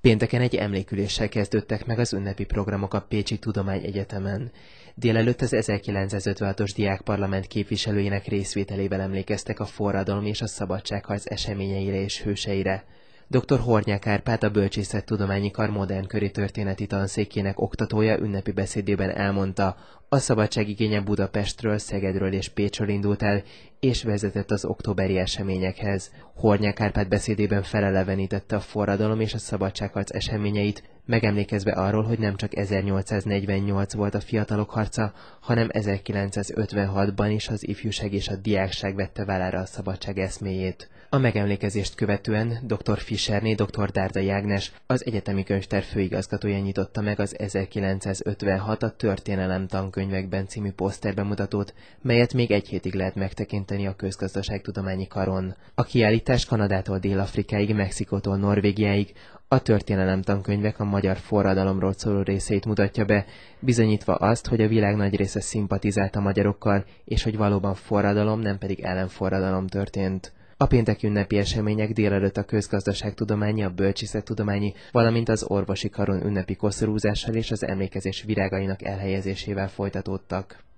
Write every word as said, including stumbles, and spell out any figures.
Pénteken egy emléküléssel kezdődtek meg az ünnepi programok a Pécsi Tudományegyetemen. Délelőtt az ezerkilencszázötvenhatos diákparlament képviselőinek részvételével emlékeztek a forradalom és a szabadságharc eseményeire és hőseire. dr. Hornyák Árpád, a Bölcsészettudományi Kar modernköri történeti tanszékének oktatója ünnepi beszédében elmondta, a szabadságigénye Budapestről, Szegedről és Pécsről indult el, és vezetett az októberi eseményekhez. Hornyák Árpád beszédében felelevenítette a forradalom és a szabadságharc eseményeit, megemlékezve arról, hogy nem csak ezernyolcszáznegyvennyolc volt a fiatalok harca, hanem ezerkilencszázötvenhatban is az ifjúság és a diákság vette vállára a szabadság eszméjét. A megemlékezést követően dr. Fischerné, dr. Dárdai Ágnes, az egyetemi könyvtár főigazgatója nyitotta meg az ezerkilencszázötvenhat a Történelem tankönyvekben című poszterbemutatót, melyet még egy hétig lehet megtekinteni a Közgazdaságtudományi Karon. A kiállítás Kanadától Dél-Afrikáig, Mexikótól Norvégiáig a történelem tankönyvek a magyar forradalomról szóló részeit mutatja be, bizonyítva azt, hogy a világ nagy része szimpatizált a magyarokkal, és hogy valóban forradalom, nem pedig ellenforradalom történt. A pénteki ünnepi események délelőtt a Közgazdaságtudományi, a Bölcsészettudományi, valamint az Orvosi Karon ünnepi koszorúzással és az emlékezés virágainak elhelyezésével folytatódtak.